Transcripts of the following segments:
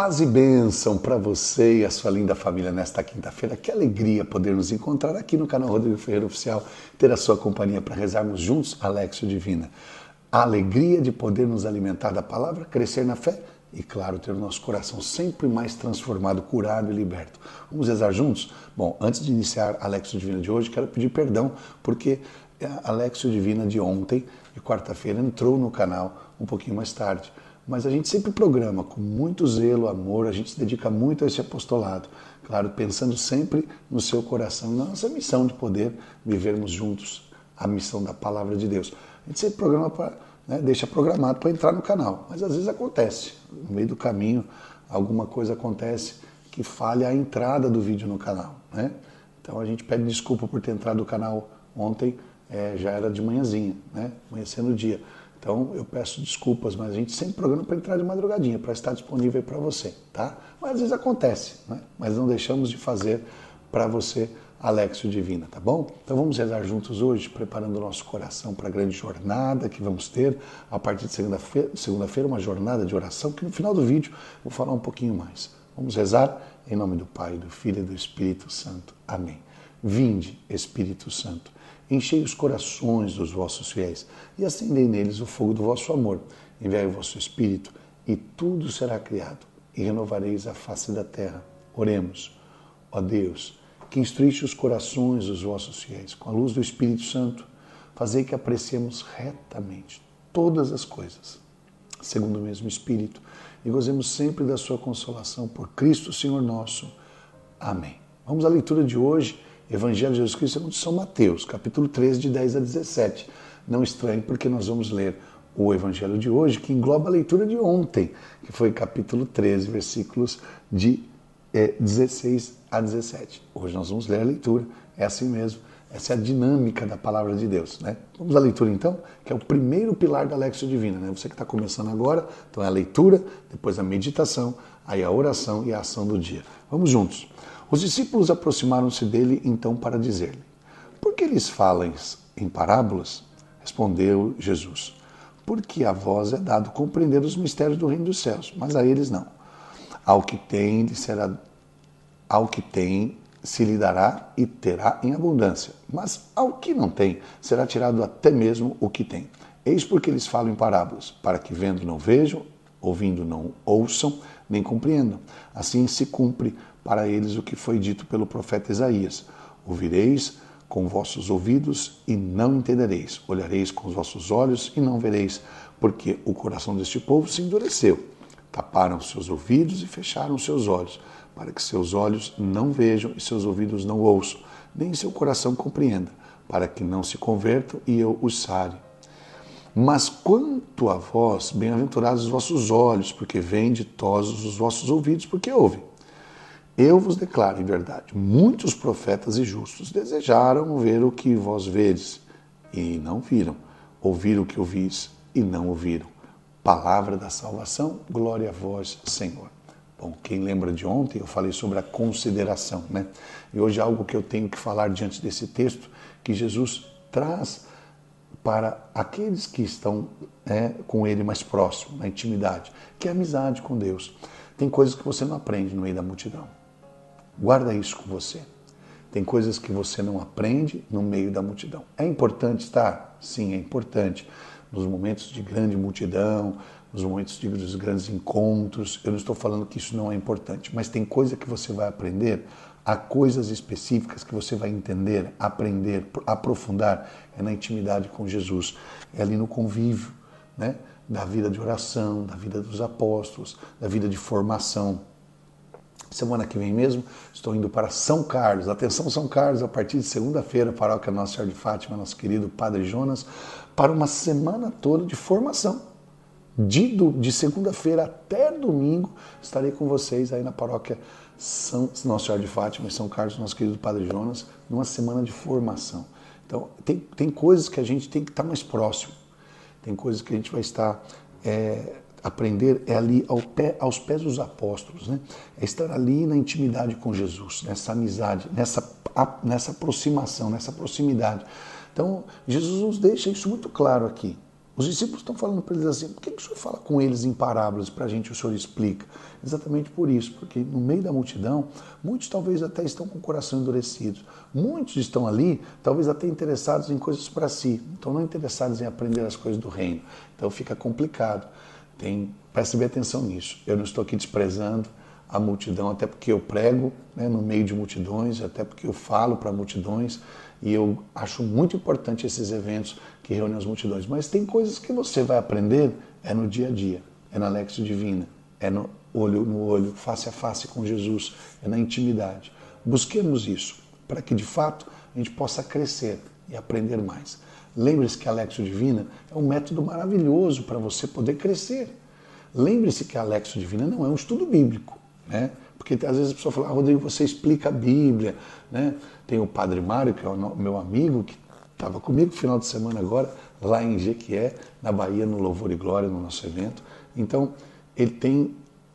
Paz e bênção para você e a sua linda família nesta quinta-feira. Que alegria poder nos encontrar aqui no canal Rodrigo Ferreira Oficial, ter a sua companhia para rezarmos juntos a Léxio Divina. A alegria de poder nos alimentar da palavra, crescer na fé e, claro, ter o nosso coração sempre mais transformado, curado e liberto. Vamos rezar juntos? Bom, antes de iniciar a Léxio Divina de hoje, quero pedir perdão porque a Léxio Divina de ontem, de quarta-feira, entrou no canal um pouquinho mais tarde. Mas a gente sempre programa com muito zelo, amor, a gente se dedica muito a esse apostolado. Claro, pensando sempre no seu coração e na nossa missão de poder vivermos juntos a missão da Palavra de Deus. A gente sempre programa deixa programado para entrar no canal, mas às vezes acontece. No meio do caminho, alguma coisa acontece que falha a entrada do vídeo no canal, né? Então a gente pede desculpa por ter entrado no canal ontem, já era de manhãzinha, né? Amanhecendo o dia. Então, eu peço desculpas, mas a gente sempre programa para entrar de madrugadinha, para estar disponível para você, tá? Mas às vezes acontece, né? Mas não deixamos de fazer para você a Léxio Divina, tá bom? Então vamos rezar juntos hoje, preparando o nosso coração para a grande jornada que vamos ter a partir de segunda-feira, uma jornada de oração, que no final do vídeo vou falar um pouquinho mais. Vamos rezar em nome do Pai, do Filho e do Espírito Santo. Amém. Vinde, Espírito Santo, enchei os corações dos vossos fiéis e acendei neles o fogo do vosso amor. Enviai o vosso Espírito e tudo será criado e renovareis a face da terra. Oremos. Ó Deus, que instruíste os corações dos vossos fiéis com a luz do Espírito Santo, fazei que apreciemos retamente todas as coisas, segundo o mesmo Espírito, e gozemos sempre da sua consolação por Cristo, Senhor nosso. Amém. Vamos à leitura de hoje, Evangelho de Jesus Cristo segundo São Mateus, capítulo 13, de 10 a 17. Não estranhe, porque nós vamos ler o Evangelho de hoje, que engloba a leitura de ontem, que foi capítulo 13, versículos de 16 a 17. Hoje nós vamos ler a leitura, é assim mesmo, essa é a dinâmica da Palavra de Deus, né? Vamos à leitura então, que é o primeiro pilar da Léxio Divina, né? Você que está começando agora, então é a leitura, depois a meditação, aí a oração e a ação do dia. Vamos juntos. Os discípulos aproximaram-se dele então para dizer-lhe: por que lhes falas em parábolas? Respondeu Jesus: porque a vós é dado compreender os mistérios do reino dos céus, mas a eles não. Ao que tem se lhe dará e terá em abundância, mas ao que não tem será tirado até mesmo o que tem. Eis porque lhes falo em parábolas, para que vendo não vejam, ouvindo não ouçam, nem compreendam. Assim se cumpre para eles o que foi dito pelo profeta Isaías: ouvireis com vossos ouvidos e não entendereis, olhareis com os vossos olhos e não vereis, porque o coração deste povo se endureceu. Taparam seus ouvidos e fecharam seus olhos, para que seus olhos não vejam e seus ouvidos não ouçam, nem seu coração compreenda, para que não se convertam e eu os sare. Mas quanto a vós, bem-aventurados os vossos olhos, porque veem ditosos os vossos ouvidos, porque ouvem. Eu vos declaro em verdade, muitos profetas e justos desejaram ver o que vós vedes, e não viram, ouvir o que ouvis, e não ouviram. Palavra da salvação, glória a vós, Senhor. Bom, quem lembra de ontem, eu falei sobre a consideração, né? E hoje algo que eu tenho que falar diante desse texto, que Jesus traz para aqueles que estão com ele mais próximo, na intimidade, que é a amizade com Deus. Tem coisas que você não aprende no meio da multidão. Guarda isso com você. Tem coisas que você não aprende no meio da multidão. É importante estar? Sim, é importante. Nos momentos de grande multidão, nos momentos dos grandes encontros, eu não estou falando que isso não é importante, mas tem coisa que você vai aprender, há coisas específicas que você vai entender, aprender, aprofundar, é na intimidade com Jesus, é ali no convívio, né, da vida de oração, da vida dos apóstolos, da vida de formação. Semana que vem mesmo, estou indo para São Carlos. Atenção, São Carlos, a partir de segunda-feira, paróquia Nossa Senhora de Fátima, nosso querido Padre Jonas, para uma semana toda de formação. De segunda-feira até domingo, estarei com vocês aí na paróquia Nossa Senhora de Fátima, em São Carlos, nosso querido Padre Jonas, numa semana de formação. Então, tem coisas que a gente tem que estar mais próximo. Tem coisas que a gente vai estar... aprender ali aos pés dos apóstolos, né? É estar ali na intimidade com Jesus, nessa amizade, nessa aproximação, nessa proximidade. Então, Jesus nos deixa isso muito claro aqui. Os discípulos estão falando para eles assim, por que o senhor fala com eles em parábolas? Para a gente o senhor explica. Exatamente por isso, porque no meio da multidão, muitos talvez até estão com o coração endurecido. Muitos estão ali, talvez até interessados em coisas para si, então não interessados em aprender as coisas do reino. Então fica complicado. Preste bem atenção nisso. Eu não estou aqui desprezando a multidão, até porque eu prego, né, no meio de multidões, até porque eu falo para multidões, e eu acho muito importante esses eventos que reúnem as multidões. Mas tem coisas que você vai aprender no dia a dia, é na Lexio Divina, é no olho, face a face com Jesus, é na intimidade. Busquemos isso, para que de fato a gente possa crescer e aprender mais. Lembre-se que a Lexio Divina é um método maravilhoso para você poder crescer. Lembre-se que a Lexio Divina não é um estudo bíblico, né? Porque às vezes a pessoa fala, Rodrigo, você explica a Bíblia, né? Tem o Padre Mário, que é o meu amigo, que estava comigo no final de semana agora, lá em Jequié, na Bahia, no Louvor e Glória, no nosso evento. Então, ele tem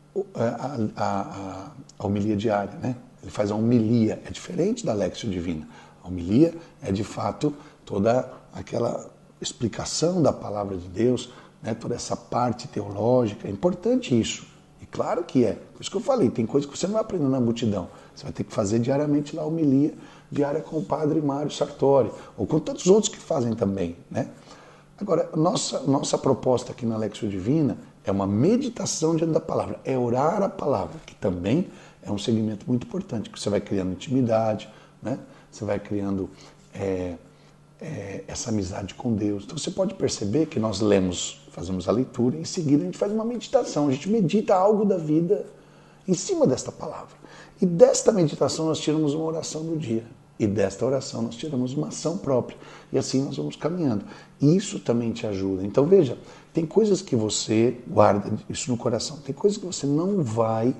a homilia diária, né? Ele faz a homilia, é diferente da Lexio Divina. A homilia é, de fato, toda aquela explicação da palavra de Deus, né? Toda essa parte teológica, é importante isso. E claro que é. Por isso que eu falei, tem coisas que você não vai aprender na multidão. Você vai ter que fazer diariamente lá a homilia diária com o Padre Mário Sartori, ou com tantos outros que fazem também, né? Agora, nossa proposta aqui na Lexio Divina é uma meditação diante da palavra, é orar a palavra, que também é um segmento muito importante, que você vai criando intimidade, né? Você vai criando essa amizade com Deus. Então você pode perceber que nós fazemos a leitura, e em seguida a gente faz uma meditação, a gente medita algo da vida em cima desta palavra. E desta meditação nós tiramos uma oração do dia. E desta oração nós tiramos uma ação própria. E assim nós vamos caminhando. Isso também te ajuda. Então veja, tem coisas que você guarda isso no coração. Tem coisas que você não vai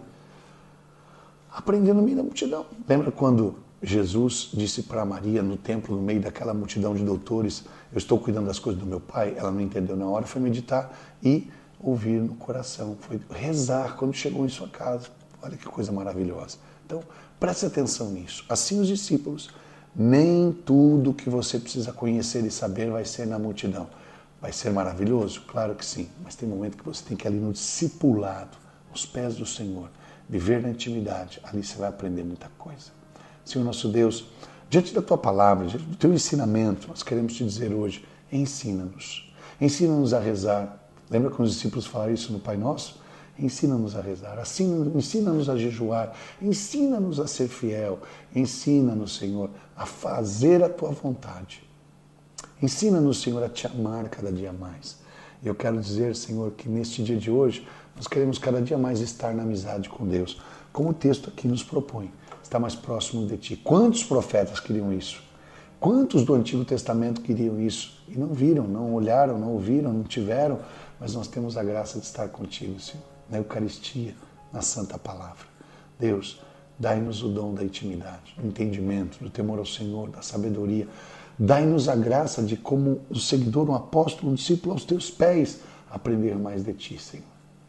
aprender no meio da multidão. Lembra quando Jesus disse para Maria no templo, no meio daquela multidão de doutores, eu estou cuidando das coisas do meu Pai? Ela não entendeu na hora, foi meditar e ouvir no coração. Foi rezar quando chegou em sua casa. Olha que coisa maravilhosa. Então, preste atenção nisso. Assim os discípulos, nem tudo que você precisa conhecer e saber vai ser na multidão. Vai ser maravilhoso? Claro que sim. Mas tem momento que você tem que ir ali no discipulado, aos pés do Senhor, viver na intimidade. Ali você vai aprender muita coisa. Senhor nosso Deus, diante da Tua palavra, diante do Teu ensinamento, nós queremos te dizer hoje, ensina-nos. Ensina-nos a rezar. Lembra quando os discípulos falaram isso no Pai Nosso? Ensina-nos a rezar, ensina-nos a jejuar, ensina-nos a ser fiel, ensina-nos, Senhor, a fazer a Tua vontade. Ensina-nos, Senhor, a Te amar cada dia mais. E eu quero dizer, Senhor, que neste dia de hoje, nós queremos cada dia mais estar na amizade com Deus, como o texto aqui nos propõe, estar mais próximo de Ti. Quantos profetas queriam isso? Quantos do Antigo Testamento queriam isso? E não viram, não olharam, não ouviram, não tiveram, mas nós temos a graça de estar contigo, Senhor, na Eucaristia, na Santa Palavra. Deus, dai-nos o dom da intimidade, do entendimento, do temor ao Senhor, da sabedoria. Dai-nos a graça de, como um seguidor, um apóstolo, um discípulo aos Teus pés, aprender mais de Ti, Senhor.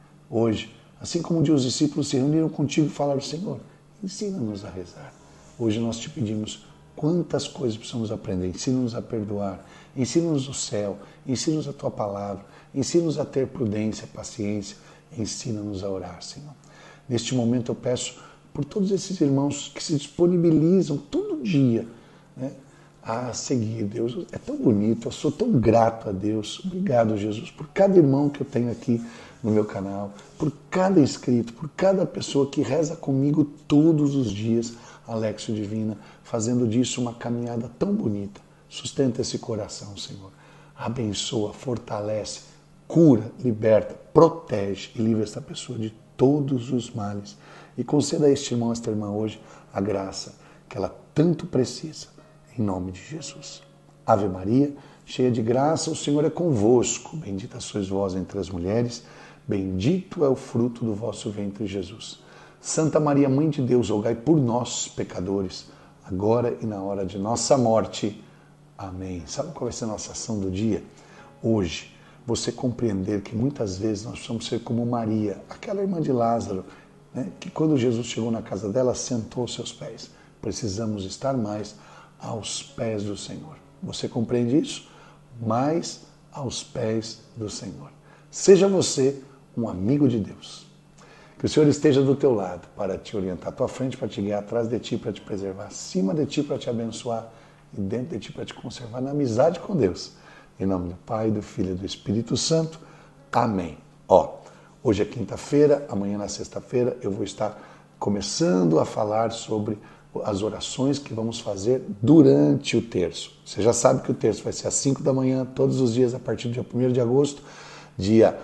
Hoje, assim como um dia os discípulos se reuniram contigo e falaram, Senhor, ensina-nos a rezar. Hoje nós te pedimos quantas coisas precisamos aprender. Ensina-nos a perdoar, ensina-nos o céu, ensina-nos a Tua palavra, ensina-nos a ter prudência, paciência, ensina-nos a orar, Senhor. Neste momento eu peço por todos esses irmãos que se disponibilizam todo dia, né, a seguir Deus. É tão bonito, eu sou tão grato a Deus. Obrigado, Jesus, por cada irmão que eu tenho aqui no meu canal, por cada inscrito, por cada pessoa que reza comigo todos os dias a Lexio Divina, fazendo disso uma caminhada tão bonita. Sustenta esse coração, Senhor. Abençoa, fortalece, cura, liberta, protege e livra esta pessoa de todos os males. E conceda a este irmão, a esta irmã hoje, a graça que ela tanto precisa. Em nome de Jesus. Ave Maria, cheia de graça, o Senhor é convosco. Bendita sois vós entre as mulheres, bendito é o fruto do vosso ventre, Jesus. Santa Maria, Mãe de Deus, rogai por nós, pecadores, agora e na hora de nossa morte. Amém. Sabe qual vai ser a nossa ação do dia? Hoje, você compreender que muitas vezes nós precisamos ser como Maria, aquela irmã de Lázaro, né, que quando Jesus chegou na casa dela, sentou aos seus pés. Precisamos estar mais aos pés do Senhor. Você compreende isso? Mais aos pés do Senhor. Seja você um amigo de Deus. Que o Senhor esteja do teu lado para te orientar, à tua frente para te guiar, atrás de ti para te preservar, acima de ti para te abençoar e dentro de ti para te conservar na amizade com Deus. Em nome do Pai, do Filho e do Espírito Santo. Amém. Hoje é quinta-feira, amanhã na sexta-feira eu vou estar começando a falar sobre as orações que vamos fazer durante o terço. Você já sabe que o terço vai ser às 5 da manhã, todos os dias, a partir do dia 1º de agosto, dia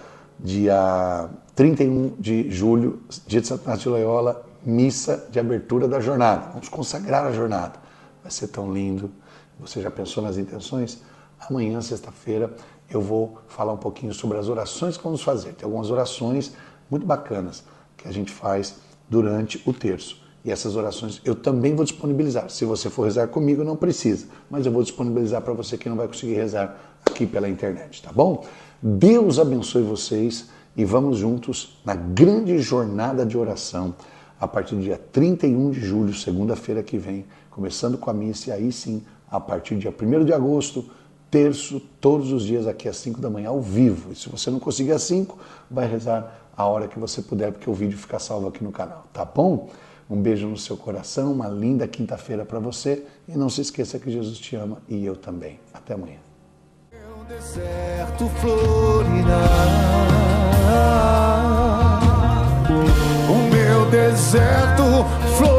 31 de julho, dia de Santo Inácio de Loyola, missa de abertura da jornada. Vamos consagrar a jornada. Vai ser tão lindo. Você já pensou nas intenções? Amanhã, sexta-feira, eu vou falar um pouquinho sobre as orações que vamos fazer. Tem algumas orações muito bacanas que a gente faz durante o terço. E essas orações eu também vou disponibilizar. Se você for rezar comigo, não precisa. Mas eu vou disponibilizar para você que não vai conseguir rezar aqui pela internet, tá bom? Deus abençoe vocês e vamos juntos na grande jornada de oração a partir do dia 31 de julho, segunda-feira que vem, começando com a missa e aí sim, a partir do dia 1º de agosto, terço, todos os dias aqui às 5 da manhã, ao vivo. E se você não conseguir às 5, vai rezar a hora que você puder, porque o vídeo fica salvo aqui no canal, tá bom? Um beijo no seu coração, uma linda quinta-feira para você e não se esqueça que Jesus te ama e eu também. Até amanhã. O deserto florirá, o meu deserto florirá.